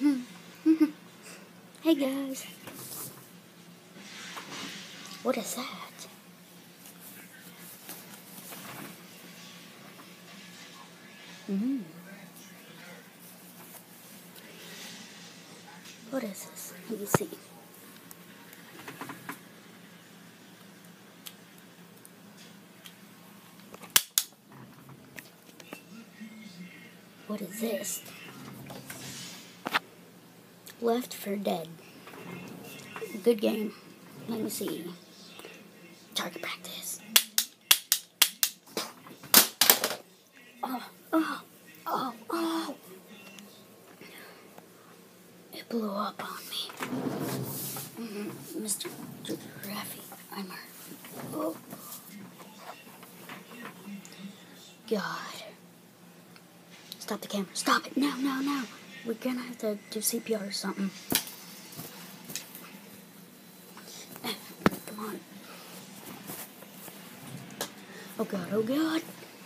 Hey guys. What is that? What is this? Let me see. What is this? Left 4 Dead. Good game. Let me see. Target practice. Oh. It blew up on me. Mr. Raffi, I'm hurt. Oh. God. Stop the camera. Stop it. No. We're gonna have to do CPR or something. Come on. Oh God.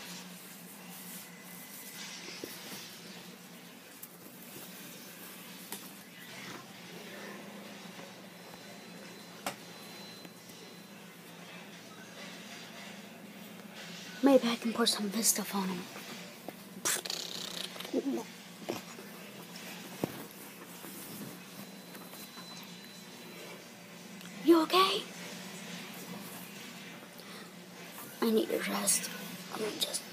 Maybe I can pour some of this stuff on him. You okay? I need a rest. Let me just